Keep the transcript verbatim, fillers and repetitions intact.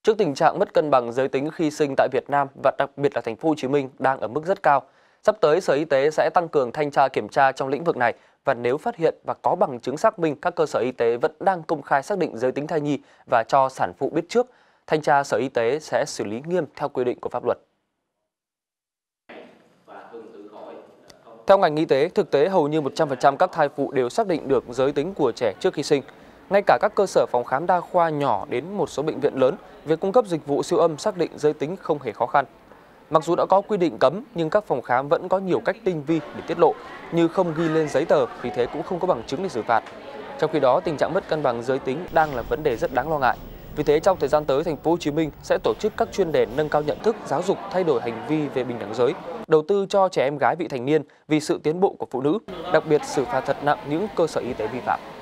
Trước tình trạng mất cân bằng giới tính khi sinh tại Việt Nam và đặc biệt là thành phố Hồ Chí Minh đang ở mức rất cao, sắp tới Sở Y tế sẽ tăng cường thanh tra kiểm tra trong lĩnh vực này và nếu phát hiện và có bằng chứng xác minh các cơ sở y tế vẫn đang công khai xác định giới tính thai nhi và cho sản phụ biết trước, thanh tra Sở Y tế sẽ xử lý nghiêm theo quy định của pháp luật. Theo ngành y tế, thực tế hầu như một trăm phần trăm các thai phụ đều xác định được giới tính của trẻ trước khi sinh. Ngay cả các cơ sở phòng khám đa khoa nhỏ đến một số bệnh viện lớn, việc cung cấp dịch vụ siêu âm xác định giới tính không hề khó khăn. Mặc dù đã có quy định cấm, nhưng các phòng khám vẫn có nhiều cách tinh vi để tiết lộ, như không ghi lên giấy tờ, vì thế cũng không có bằng chứng để xử phạt. Trong khi đó, tình trạng mất cân bằng giới tính đang là vấn đề rất đáng lo ngại. Vì thế, trong thời gian tới, thành phố Hồ Chí Minh sẽ tổ chức các chuyên đề nâng cao nhận thức, giáo dục, thay đổi hành vi về bình đẳng giới, đầu tư cho trẻ em gái vị thành niên vì sự tiến bộ của phụ nữ, đặc biệt xử phạt thật nặng những cơ sở y tế vi phạm.